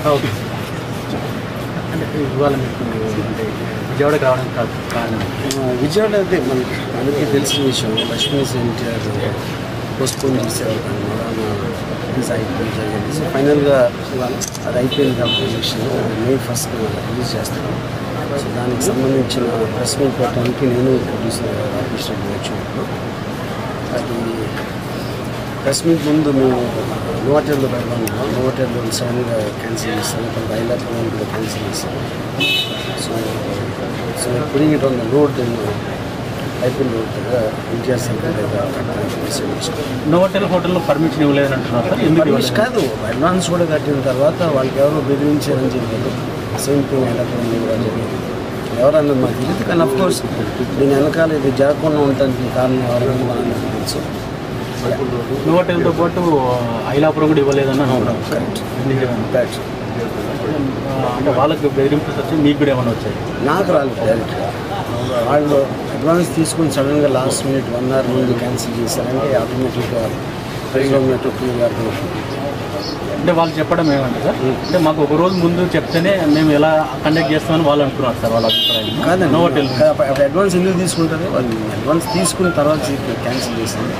Okay. అంటే ఇవాళ మీకు అంటే విజయవాడకి రావడానికి కారణం విజయవాడ అయితే మనకి అందరికీ తెలిసిన విషయం. లక్ష్మీ ఎన్టీఆర్ పోస్ట్పోన్ చేశారు రిలీజ్ అయిపోయింది జరిగింది. సో ఫైనల్గా అది అయిపోయింది కాబట్టి ఎలక్షన్ May 1st రిలీజ్ చేస్తాను. సో దానికి సంబంధించిన ప్రెస్ మీట్ పెట్టడానికి నేను ప్రొడ్యూసర్ రాకేష్ రెడ్డి వచ్చినప్పుడు అది ప్రెస్ మీట్ ముందు మేము నోవాటెల్లో పెడతాము. నోవాటెల్లో సడన్గా క్యాన్సిల్ చేస్తాను. కొంత ఐలాపురం కూడా క్యాన్సిల్ చేస్తాను. So putting it on the road అయిపోయిన రోడ్ ఎన్టీఆర్ సెంటర్ నోవాటెల్ హోటల్లో పర్మిషన్ ఇవ్వలేదని అంటున్నారు సార్. పర్మిషన్ కాదు, అడ్వాన్స్ కూడా కట్టిన తర్వాత వాళ్ళకి ఎవరో బెదిరించారని చెప్పారు. సేమ్ థింగ్ ఐలాపురం కూడా జరిగింది. ఎవరన్నది మాకు తెలియదు. కానీ అఫ్కోర్స్ దీని వెనకాల ఇది జరగకుండా ఉండటానికి కారణం ఎవరన్నా మనకు తెలుసు. నోవాటెల్తో పాటు ఐలాపురం కూడా ఇవ్వలేదని అనుకుంటాం. కరెక్ట్. అంటే వాళ్ళకి బెదిరింపులు వచ్చి మీకు కూడా ఏమైనా వచ్చాయి? నాకు రాలేదు డైరెక్ట్గా. వాళ్ళు అడ్వాన్స్ తీసుకుని సడన్గా లాస్ట్ మినిట్ 1 hour ముందు క్యాన్సిల్ చేశారంటే ఆటోమేటిక్గా ప్రైజ్లో గారు అంటే వాళ్ళు చెప్పడం ఏమంటే సార్, అంటే మాకు ఒక రోజు ముందు చెప్తేనే మేము ఎలా కండక్ట్ చేస్తామని వాళ్ళు అనుకున్నారు సార్. వాళ్ళ అభిప్రాయం కాదండి. నోవాటెల్ అడ్వాన్స్ ఎందుకు తీసుకుంటారు? వాళ్ళు అడ్వాన్స్ తీసుకున్న తర్వాత క్యాన్సిల్ చేసింది.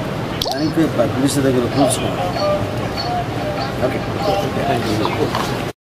దానికి ప్రొడ్యూసర్ దగ్గర కూర్చున్నాం. Okay, thank you.